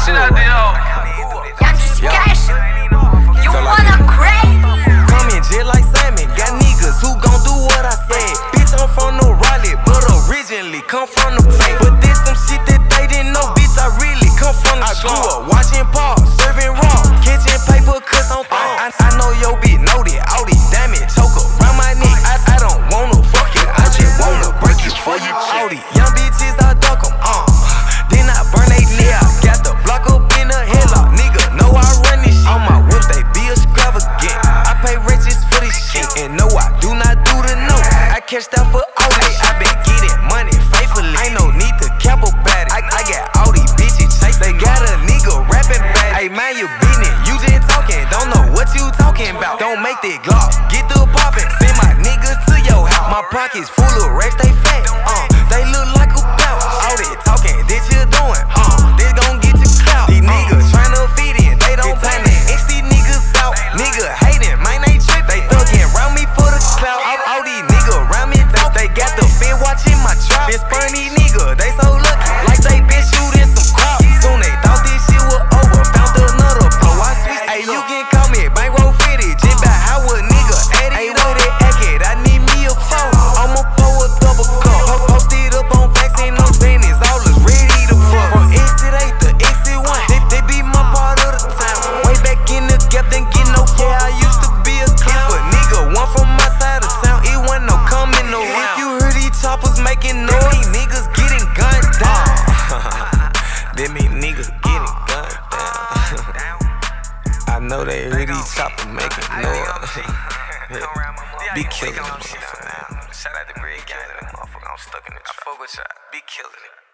shit out there, yo. Y'all just cash. You wanna crazy? Come in just like Simon. Got niggas who gon' do what I said. Bitch, I'm from the Raleigh, but originally come from the Bay. But this some shit that they didn't know. Bitch, I really come from the I grew up watching Paul, serving raw, catching paper cuts on thong. I know your bitch know that. All these diamonds choke around my neck. I don't wanna fuck it. I just wanna break it for you. All these young bitches, I duck them. Then I burn they neck. Got the block up in the headlock. Nigga, know I run this shit. All my whips, they be extravagant. I pay riches for this shit. And no, I do not do the note. I cashed out for all this. I been getting money faithfully. Ain't no need to cap about it. I got all these bitches chase. They got a nigga rapping back. Hey man, you beatin'. You just talking. Don't know what you talking about. Don't make that glock. Get the poppin'. Send my niggas to your house. My pockets full of racks, they fat. They look like a pouch. All that talking, this you doing. This gon' get you clout. These niggas tryna fit in. They don't plan it. X these niggas out. Nigga hatin', man, they trip. They thuggin' round me for the clout. All these niggas round me talk. They got the fin watching my trap. Been spurring these niggas, they so lucky. Like they been shooting some crowd. Soon they thought this shit was over. Found another flow. I switched. Hey, you can call me bankroll fitted. Just about how a nigga at it. Hey, where they act it? I need me a phone. I'ma pour a double cup. Post it up on facts, ain't no saying it's all is ready to fuck. From exit 8 to exit 1. They be my part of the time. Way back in the gap, then get no fuck. Yeah, I used to be a clown. If a nigga one from my side of town, it wasn't no coming around. If you heard these choppers making noise, these niggas getting gunned down. Them niggas getting gunned down. I know they hear these choppers making noise. Be killing them. Shout out to Greg Gang, that motherfucker. I'm stuck in the trap. I fuck with y'all. Be killing it.